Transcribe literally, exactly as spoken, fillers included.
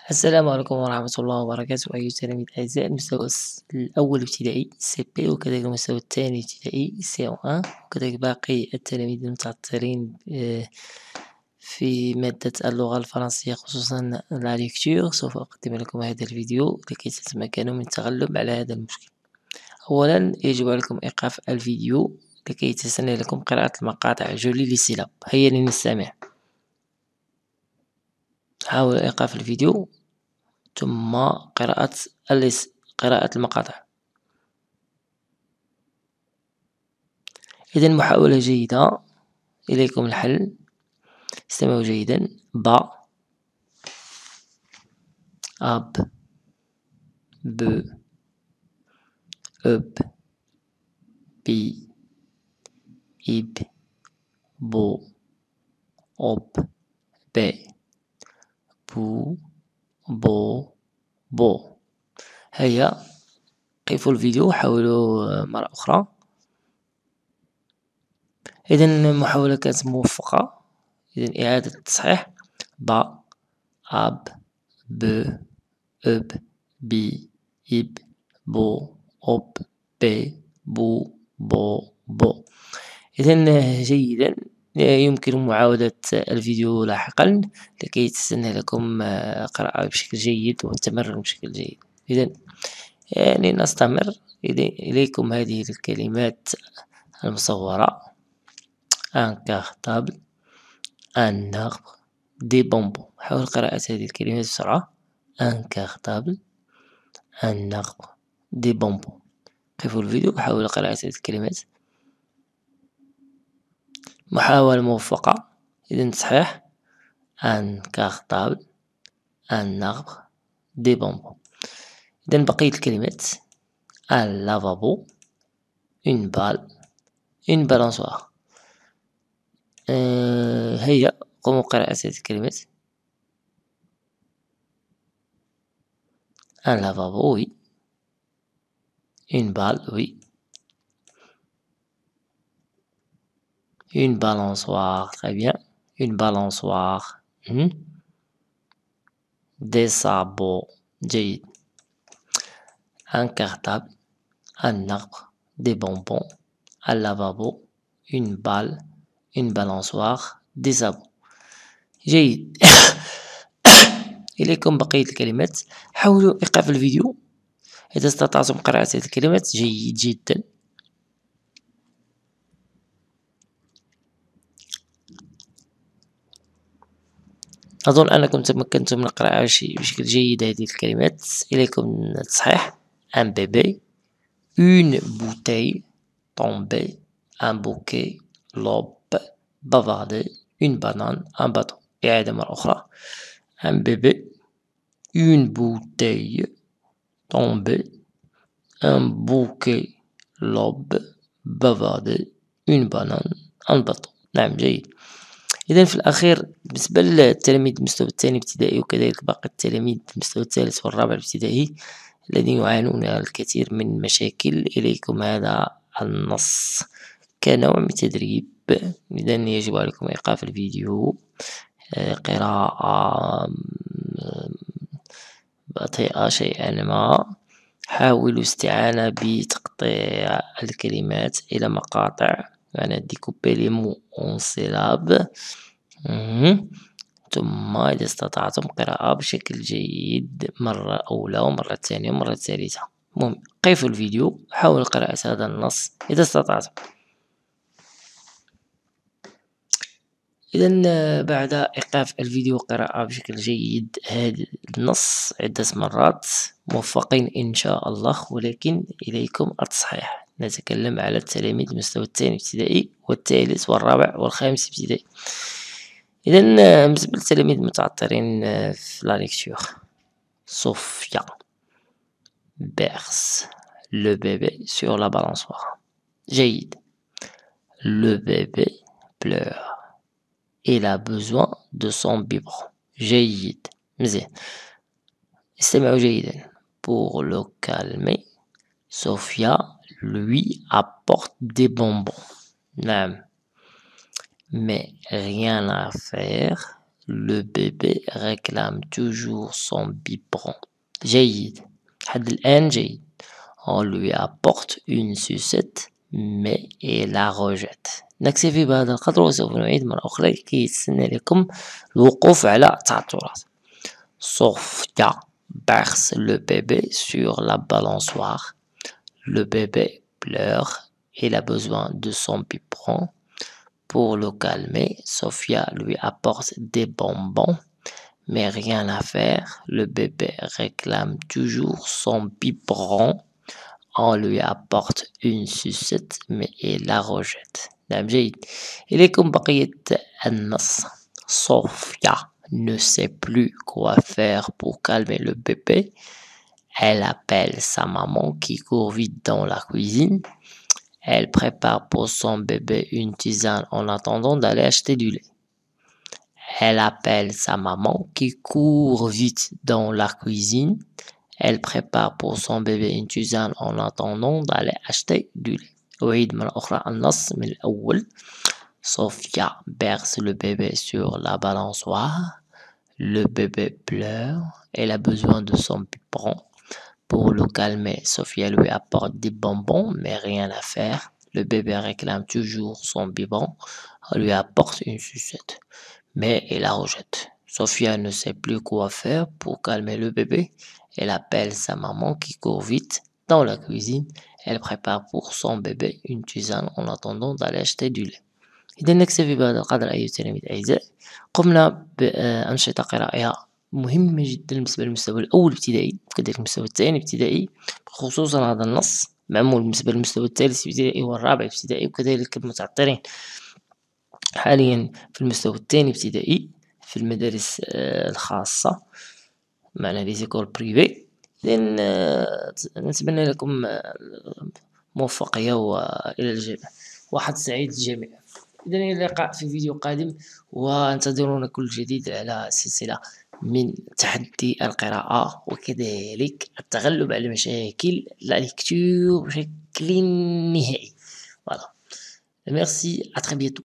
السلام عليكم ورحمة الله وبركاته أيها التلاميذ الأعزاء المستوى الس- الأول ابتدائي سي بي وكذلك المستوى الثاني ابتدائي سي أو واحد وكذلك باقي التلاميذ المتعثرين آه، في مادة اللغة الفرنسية خصوصا لا ليكتور. سوف أقدم لكم هذا الفيديو لكي تتمكنوا من التغلب على هذا المشكل. أولا يجب عليكم إيقاف الفيديو لكي يتسنى لكم قراءة المقاطع جولي للسيلاب. هيا لنستمع. حاول إيقاف الفيديو ثم قراءة الليس قراءة المقاطع. إذا محاولة جيدة. إليكم الحل. استمعوا جيدا. با أب ب أب بي إب بو أب بي بو بو بو. هيا قفوا الفيديو حاولوا مرة أخرى. إذا المحاولة كانت موفقة. إذا إعادة التصحيح. با أب ب أب بي إب بو أب بي بو بو بو. إذا جيدا. يمكن معاودة الفيديو لاحقا لكي يتسنى لكم قراءة بشكل جيد والتمرن بشكل جيد. إذا يعني نستمر. إليكم هذه الكلمات المصورة: un cartable, un arbre, des bonbons. حاول قراءة هذه الكلمات بسرعة. un cartable, un arbre, des bonbons. قفوا الفيديو وحاولوا قراءة هذه الكلمات. محاولة موفقة. إذن صحيح. un cartable, un arbre, des bonbons. إذن بقية الكلمات: un lavabo, une balle, une balançoire. أه هيا قوموا بقراءة هذه الكلمات. un lavabo, oui. une balle, oui. une balançoire, très bien. une balançoire. hmm. des sabots, جيد. un cartable, un arbre, des bonbons, un lavabo, une balle, une balançoire, des sabots. جيد. إليكم بقية الكلمات. حاولوا إيقاف الفيديو إذا استطعتم قراءة هذه الكلمات. جيد جدا. أظن أنكم تمكنتم من القراءة بشكل جيد هذه الكلمات. إليكم التصحيح: un bébé, une bouteille, tomber, un bouquet, l'aube, bavarder, une banane, un bateau. إعادة مرة أخرى: un bébé, une bouteille, tomber, un bouquet, l'aube, bavarder, une banane, un bateau. نعم جيد. إذا في الأخير بالنسبة للتلاميذ المستوى الثاني ابتدائي وكذلك باقي التلاميذ المستوى الثالث والرابع ابتدائي الذين يعانون الكثير من مشاكل، إليكم هذا النص كنوع من تدريب. إذا يجب عليكم إيقاف الفيديو، قراءة بطيئة شيئا ما. حاولوا استعانة بتقطيع الكلمات إلى مقاطع، يعني découper les mots en syllabes. ثم إذا استطعتم قراءة بشكل جيد مرة أولى ومرة ثانية ومرة ثالثة. المهم قفوا الفيديو، حاولوا قراءة هذا النص إذا استطعتم. إذا بعد إيقاف الفيديو قراءة بشكل جيد هذا النص عدة مرات موفقين إن شاء الله، ولكن إليكم التصحيح. نتكلم على التلاميذ المستوى الثاني ابتدائي والثالث والرابع والخامس ابتدائي. إذا بالنسبة للتلاميذ المتعثرين في لا ليكتور: صوفيا berce le bébé sur la balançoire. جيد. le bébé pleure. il a besoin de son biberon. جيد. مزيان. استمعوا جيدا. pour le calmer Sophia lui apporte des bonbons. نعم. mais rien à faire, le bébé réclame toujours son biberon. جيد. لحد الآن جيد. On lui apporte une sucette mais il la rejette. نكتفي بهذا القدر وسوف نعيد مرة أخرى لكي يتسنى لكم الوقوف على التعثرات. Sofia berce le bébé sur la balançoire. Le bébé pleure. Il a besoin de son biberon. Pour le calmer, Sofia lui apporte des bonbons, mais rien à faire. Le bébé réclame toujours son biberon. On lui apporte une sucette, mais il la rejette. نعم جيد. إليكم بقية النص. Sofia ne sait plus quoi faire pour calmer le bébé. Elle appelle sa maman qui court vite dans la cuisine. Elle prépare pour son bébé une tisane en attendant d'aller acheter du lait. Elle appelle sa maman qui court vite dans la cuisine. Elle prépare pour son bébé une tisane en attendant d'aller acheter du lait. أعيد مرة أخرى النص من الأول. Sofia berce le bébé sur la balançoire. Le bébé pleure. Elle a besoin de son biberon. Pour le calmer, Sofia lui apporte des bonbons, mais rien à faire. Le bébé réclame toujours son biberon. On lui apporte une sucette, mais il la rejette. Sofia ne sait plus quoi faire pour calmer le bébé. Elle appelle sa maman qui court vite dans la cuisine. Elle prépare pour son bébé une tisane en attendant d'aller acheter du lait. إذا نكتفي بهذا القدر أيها التلاميذ الأعزاء. قمنا بأنشطة قرائية مهمة جدا بالنسبة للمستوى الأول ابتدائي وكذلك المستوى الثاني ابتدائي، خصوصا هذا النص معمول بالنسبة للمستوى الثالث ابتدائي والرابع ابتدائي وكذلك المتعثرين حاليا في المستوى الثاني ابتدائي في المدارس الخاصة معنا لي زيكول بريفي. إذن نتمنى لكم موفقية وإلى الجميع واحد سعيد للجميع. إذن إلى اللقاء في فيديو قادم وانتظرونا كل جديد على سلسلة من تحدي القراءة وكذلك التغلب على مشاكل لا ليكتور بشكل نهائي. Voilà. Merci, à très bientôt.